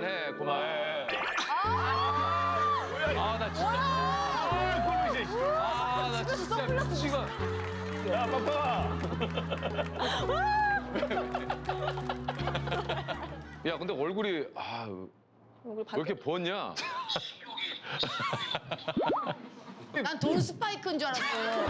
해. 고마워. 나 진짜. 나 진짜 미치겠어. 야, 빠빠. 야, 근데 얼굴이 왜 이렇게 부었냐? 난 돈 스파이크인 줄 알았어요.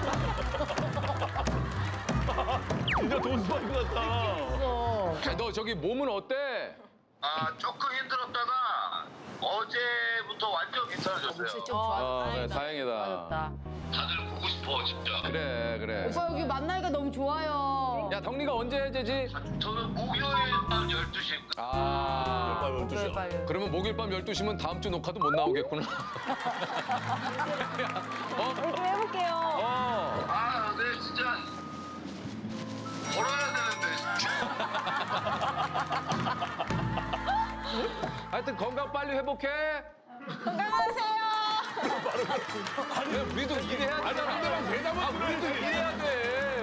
진짜 돈 스파이크 같다. 너 저기 몸은 어때? 조금 힘들었다가 어제부터 완전 괜찮아졌어요. 좀 좋아졌다. 다행이다. 다들 보고 싶어, 진짜. 그래. 오빠 여기 만나니까 너무 좋아요. 야, 덕리가 언제 해제지? 저는 목요일 밤 12시에 빨리. 그러면 목요일 밤 12시면 다음 주 녹화도 못 나오겠구나. 이렇게 해볼게요. 네, 진짜 걸어야 되는데. 하여튼 건강 빨리 회복해. 건강하세요. 야, 우리도 일해야 되잖아. 상대방 대답을 우리도 일해야 돼.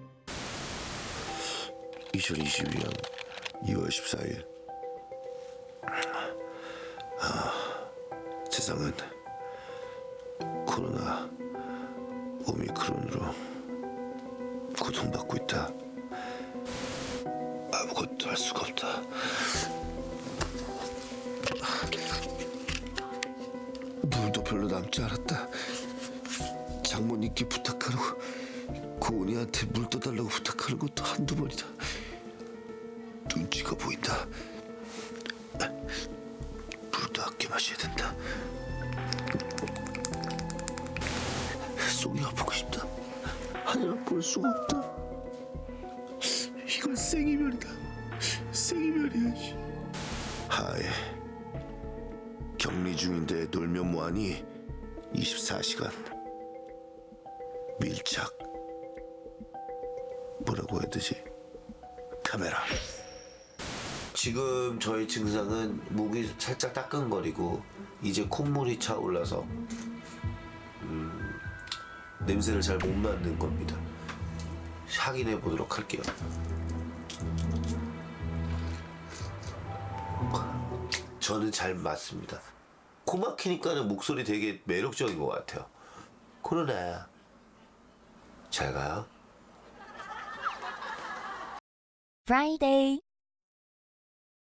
2022년 2월 14일. 세상은 코로나 오미크론으로 고통받고 있다. 아무것도 할 수가 없다. 물도 별로 남지 않았다. 장모님께 부탁하라고 고은이한테 물 떠달라고 부탁하는 것도 한두 번이다. 눈치가 보인다. 물도 아껴 마셔야 된다. 속이 아프고 싶다. 하늘을 볼 수가 없다. 이건 생이별이다. 생이별이야. 하에 격리 중인데 놀면 뭐하니? 24시간 밀착. 뭐라고 해야 되지? 카메라. 지금 저희 증상은 목이 살짝 따끔거리고 이제 콧물이 차올라서 냄새를 잘 못 맡는 겁니다. 확인해 보도록 할게요. 저는 잘 맞습니다. 코 막히니까는 목소리 되게 매력적인 것 같아요. 코로나야. 잘 가요. Friday.